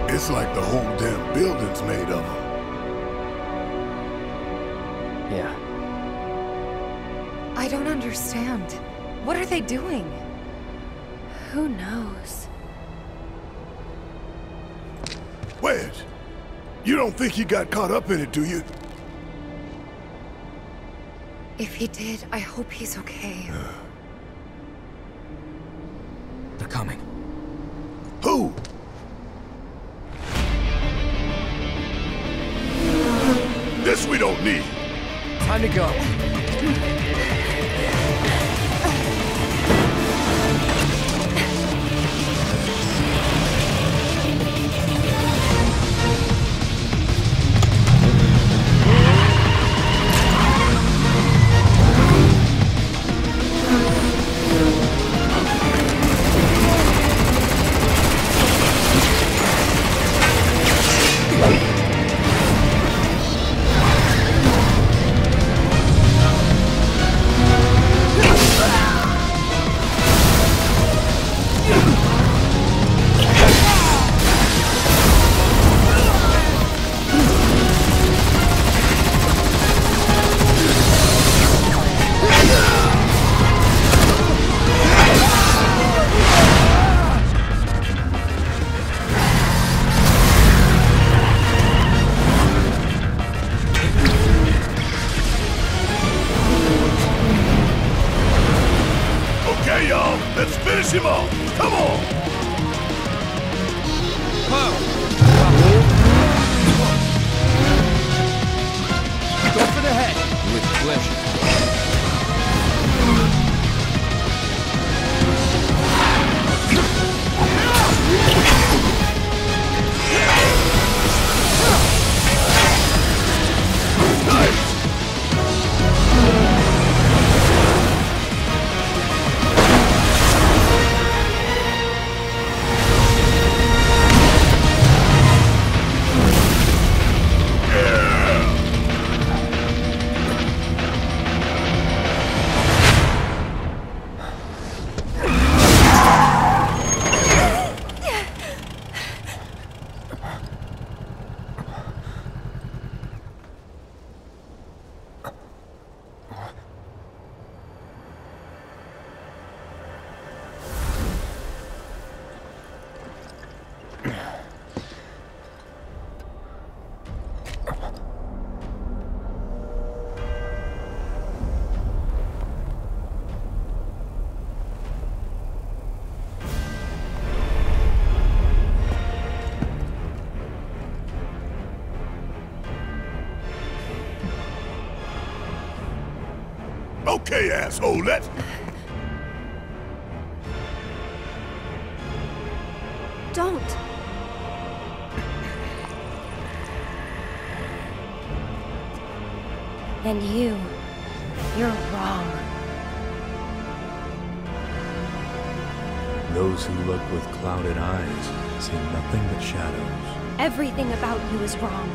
It's like the whole damn building's made of them. Yeah. I don't understand. What are they doing? Who knows? Wedge, you don't think he got caught up in it, do you? If he did, I hope he's okay. They're coming. Who? This we don't need. Time to go. Finish him off! Come on! Go for the head! With pleasure. Okay, asshole, let's... Don't! And you're wrong. Those who look with clouded eyes see nothing but shadows. Everything about you is wrong.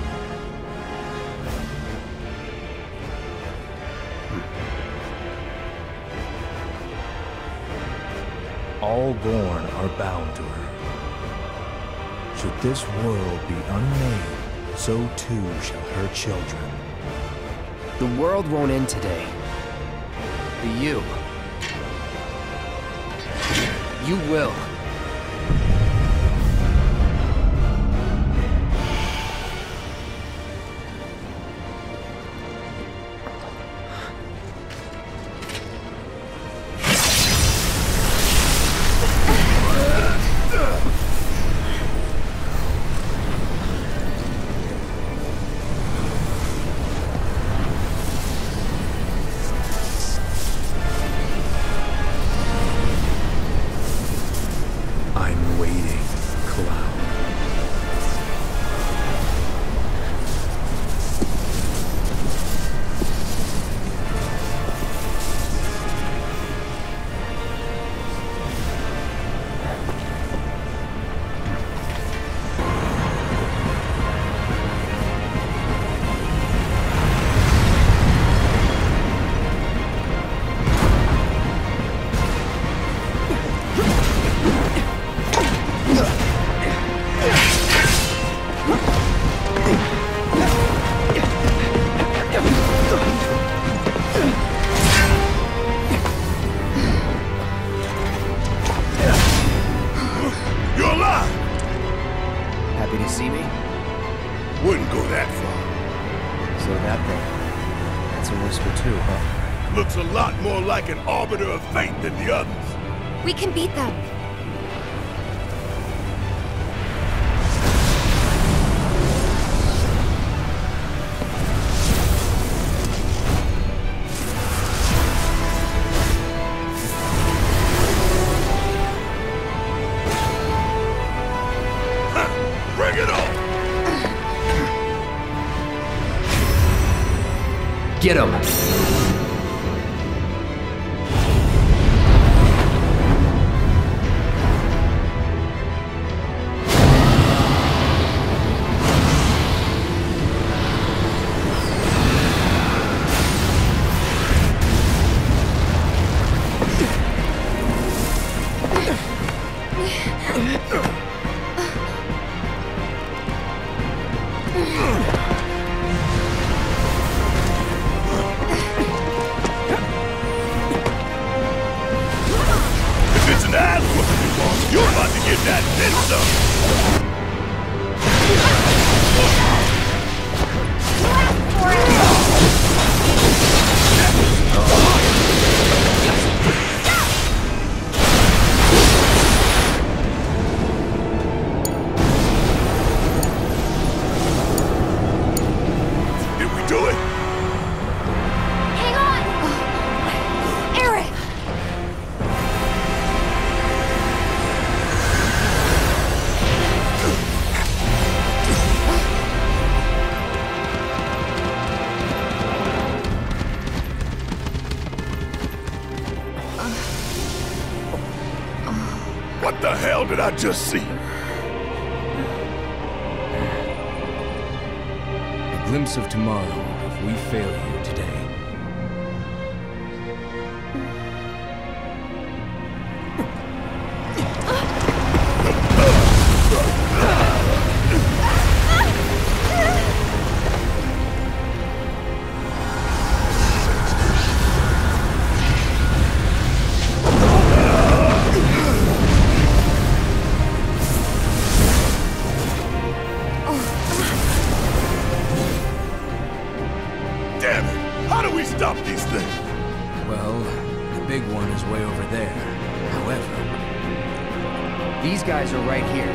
All born are bound to her. Should this world be unmade, so too shall her children. The world won't end today. But you will. Did he see me? Wouldn't go that far. So that thing. That's a whisper too, huh? Looks a lot more like an arbiter of fate than the others. We can beat them. Bring it on! Get him! You're about to get that then some! Did we do it? Hang on! Aerith! What the hell did I just see? A glimpse of tomorrow if we fail here today. Damn it! How do we stop these things? Well, the big one is way over there. However, these guys are right here.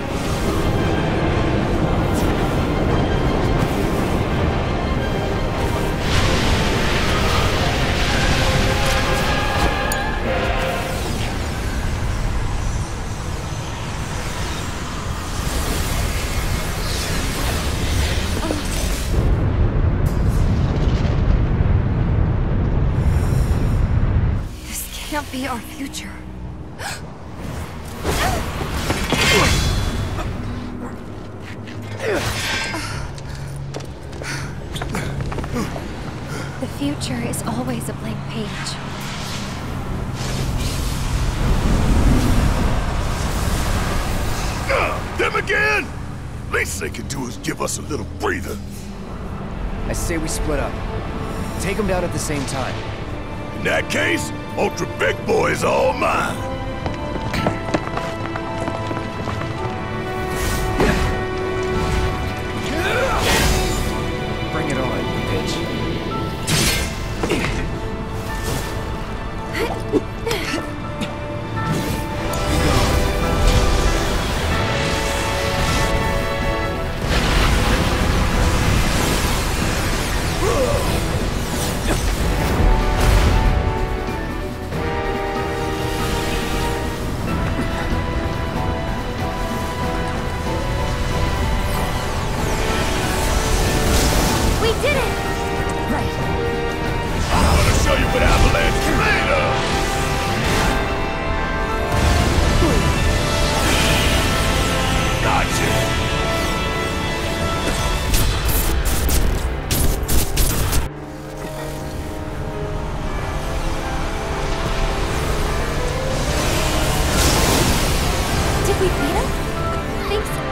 Can't be our future. The future is always a blank page. Them again? Least they can do is give us a little breather. I say we split up. Take them down at the same time. In that case, Ultra Big Boy is all mine. Bring it on, bitch. Did we beat him? Think so.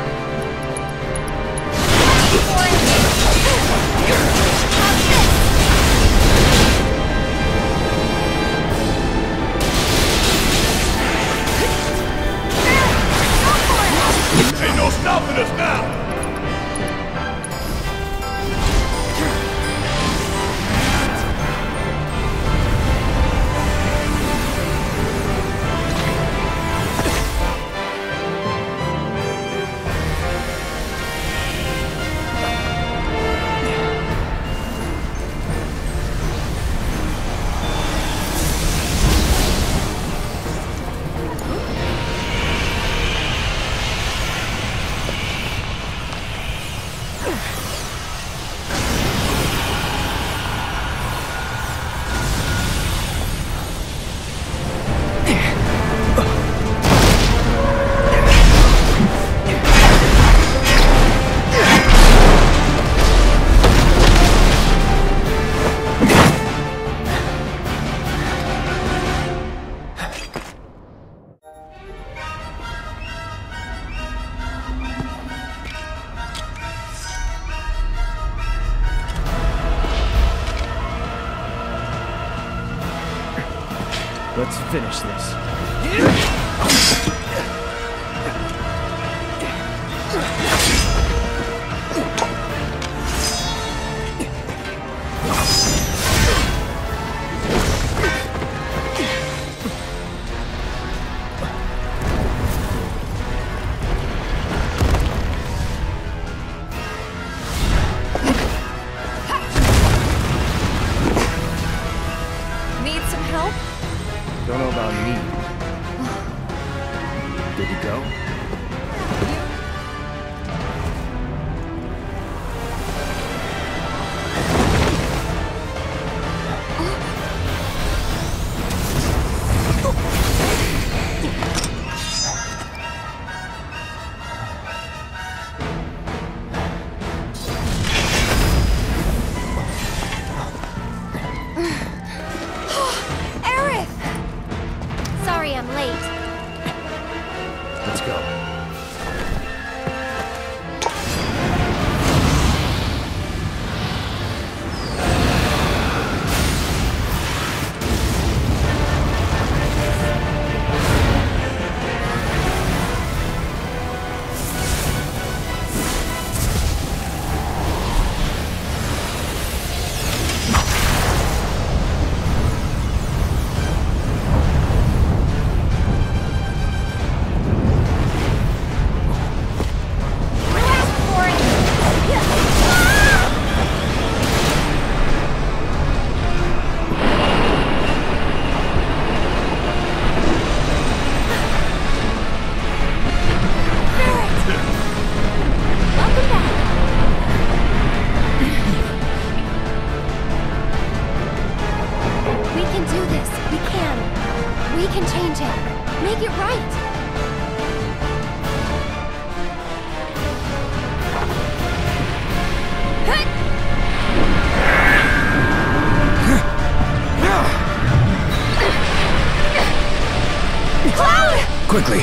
Ain't no stopping us now! Let's finish this. Need some help? Don't know about me. Good to go? Aerith! Sorry I'm late. Let's go. We can do this. We can. We can change it. Make it right. Cloud! Quickly!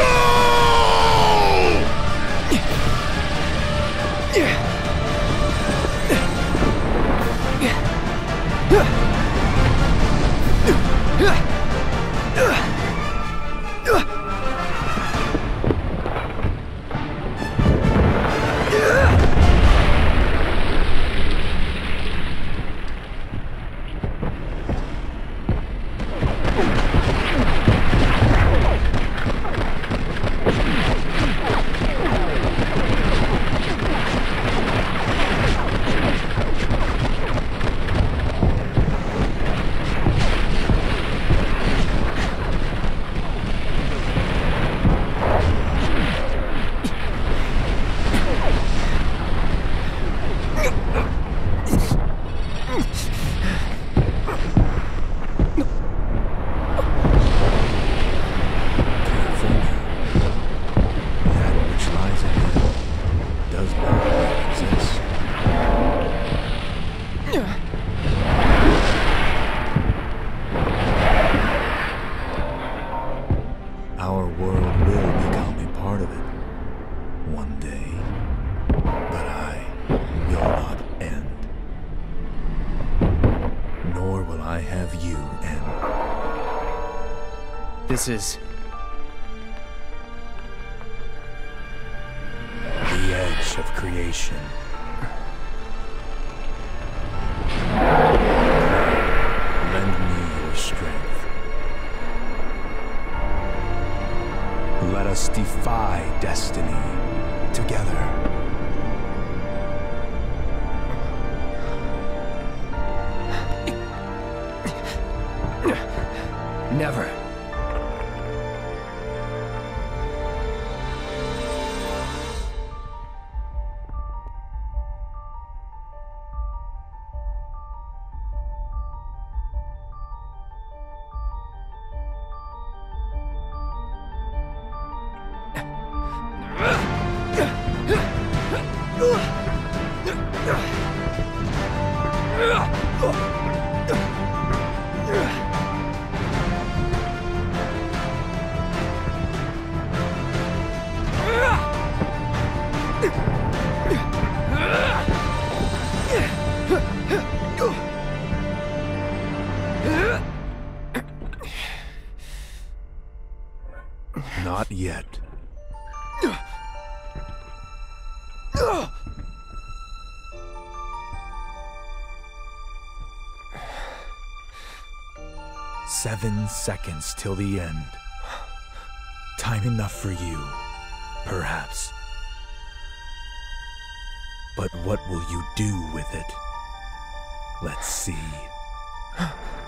Our world will become a part of it one day, but I will not end. Nor will I have you end. This is... creation. Lend me your strength. Let us defy destiny together. Never. Not yet. "7 seconds till the end. Time enough for you, perhaps. But what will you do with it? Let's see."